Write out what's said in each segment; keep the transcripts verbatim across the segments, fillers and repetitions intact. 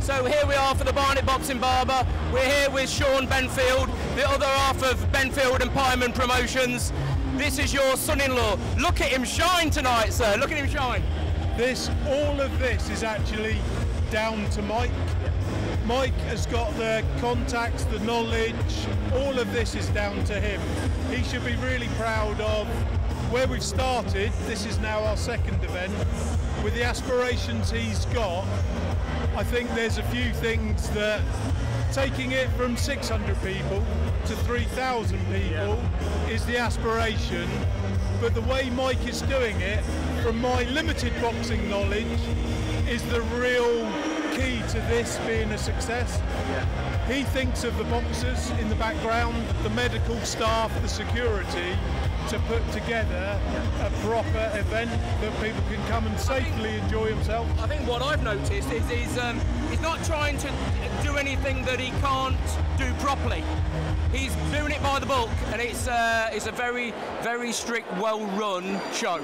So here we are for the Barnet Boxing Barber. We're here with Sean Benfield, the other half of Benfield and Pyman Promotions. This is your son-in-law. Look at him shine tonight, sir. Look at him shine. This, all of this is actually down to Mike. Mike has got the contacts, the knowledge. All of this is down to him. He should be really proud of where we've started. This is now our second event. With the aspirations he's got, I think there's a few things that taking it from six hundred people to three thousand people yeah. is the aspiration. But the way Mike is doing it, from my limited boxing knowledge, is the real key to this being a success. Yeah. He thinks of the boxers in the background, the medical staff, the security, to put together a proper event that people can come and safely think, enjoy themselves. I think what I've noticed is he's, um, he's not trying to do anything that he can't do properly. He's doing it by the book, and it's, uh, it's a very, very strict, well-run show.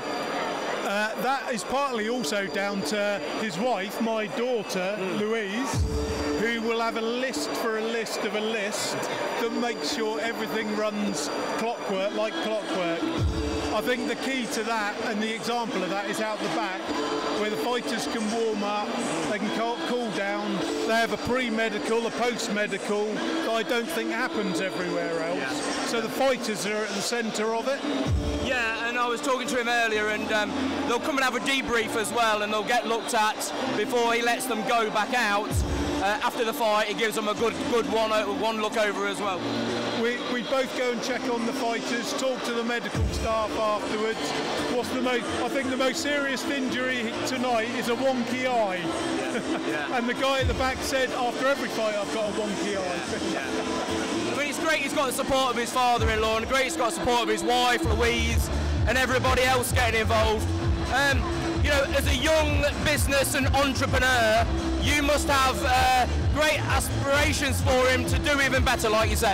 Uh, that is partly also down to his wife, my daughter, mm. Louise, who will have a list for a list of a list that makes sure everything runs clockwork, like clockwork. I think the key to that, and the example of that, is out the back, where the fighters can warm up, they can cool down, they have a pre-medical, a post-medical, that I don't think happens everywhere else. Yeah. So the fighters are at the centre of it. Yeah, and I was talking to him earlier, and um, they'll come and have a debrief as well, and they'll get looked at before he lets them go back out. Uh, after the fight, he gives them a good, good one, one look over as well. We, we both go and check on the fighters, talk to the medical staff afterwards. What's the most? I think the most serious injury tonight is a wonky eye. Yeah. Yeah. And the guy at the back said, after every fight, I've got a wonky eye. Yeah. Yeah. I mean, it's great he's got the support of his father-in-law, and great he's got the support of his wife, Louise, and everybody else getting involved. Um, you know, as a young business and entrepreneur, you must have uh, great aspirations for him to do even better, like you said.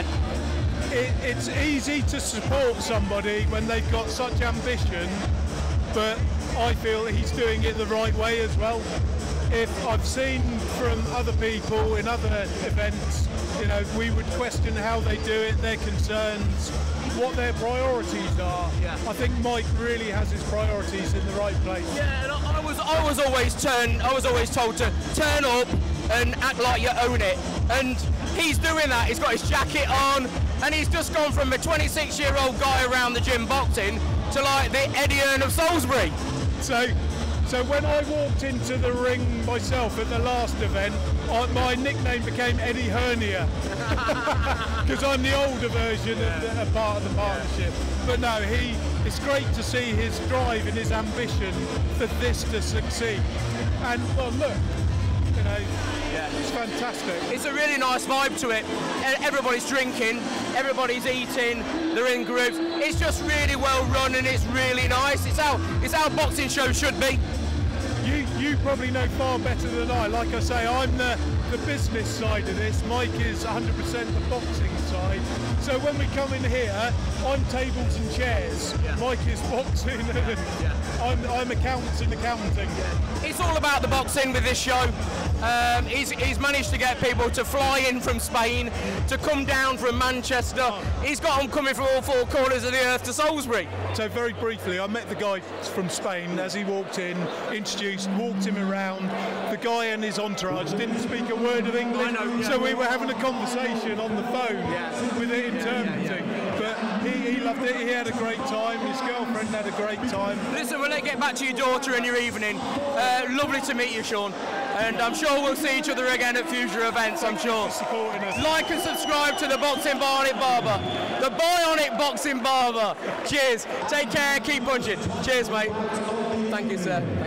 It, it's easy to support somebody when they've got such ambition, but I feel that he's doing it the right way as well. If I've seen from other people in other events, you know, we would question how they do it, their concerns, what their priorities are. Yeah. I think Mike really has his priorities in the right place. Yeah, and I, I was I was always turn I was always told to turn up and act like you own it. And he's doing that. He's got his jacket on, and he's just gone from a twenty-six-year-old guy around the gym boxing to like the Eddie Hearn of Salisbury. So, so when I walked into the ring myself at the last event, I, my nickname became Eddie Hernia, because I'm the older version yeah. of the, a part of the partnership. Yeah. But no, he. It's great to see his drive and his ambition for this to succeed. And well, look, you know. Yeah. It's fantastic. It's a really nice vibe to it. Everybody's drinking, everybody's eating, they're in groups. It's just really well run, and it's really nice. It's how it's how boxing shows should be. You you probably know far better than I. Like I say, I'm the, the business side of this. Mike is one hundred percent the boxing side. So when we come in here, I'm tables and chairs. Yeah. Mike is boxing. Yeah. Yeah. I'm, I'm accounts and accounting. Yeah. It's all about the boxing with this show. Um, he's, he's managed to get people to fly in from Spain, to come down from Manchester. Oh. He's got them coming from all four corners of the earth to Salisbury. So very briefly, I met the guy from Spain as he walked in, introduced, walked him around. The guy and his entourage didn't speak a word of English, know, yeah. so we were having a conversation on the phone yeah. with it interpreting. Yeah, yeah, yeah. But he, he loved it, he had a great time, his girlfriend had a great time. Listen, we'll let get back to your daughter and your evening. Uh, lovely to meet you, Sean. And I'm sure we'll see each other again at future events, I'm sure. Like and subscribe to the Boxing Barnet Barber. The Bionic Boxing Barber. Cheers. Take care, keep punching. Cheers, mate. Thank you, sir. Thank